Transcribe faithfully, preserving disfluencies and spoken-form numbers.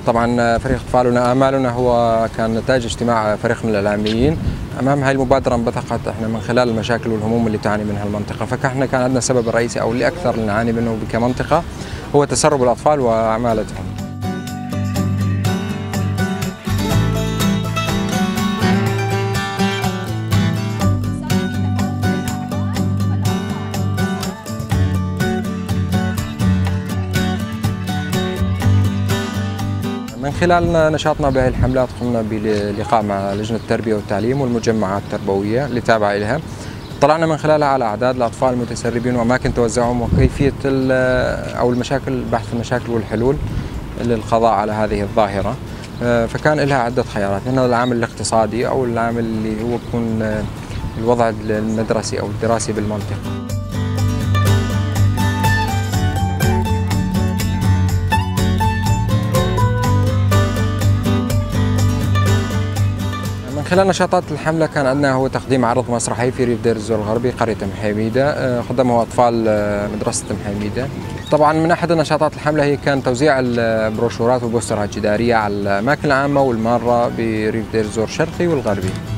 طبعا فريق أطفالنا آمالنا هو كان نتاج اجتماع فريق من الإعلاميين. أمام هذه المبادرة انبثقت احنا من خلال المشاكل والهموم اللي تعاني منها المنطقة، فاحنا كان عندنا السبب الرئيسي أو اللي أكثر نعاني منه كمنطقة هو تسرب الأطفال وعمالتهم. من خلال نشاطنا بهذه الحملات قمنا بلقاء مع لجنة التربية والتعليم والمجمعات التربوية اللي تابعة لها. طلعنا من خلالها على أعداد الأطفال المتسربين وأماكن توزعهم وكيفية أو المشاكل، بحث المشاكل والحلول للقضاء على هذه الظاهرة. فكان لها عدة خيارات، منها العامل الاقتصادي أو العامل اللي هو بيكون الوضع المدرسي أو الدراسي بالمنطقة. من خلال نشاطات الحملة كان عندنا هو تقديم عرض مسرحي في ريف دير الزور الغربي قرية أم حميدة، قدمه أطفال مدرسة أم حميدة. طبعا من أحد نشاطات الحملة هي كان توزيع البروشورات والبوسترات الجدارية على الأماكن العامة والمارة بريف دير الزور الشرقي والغربي.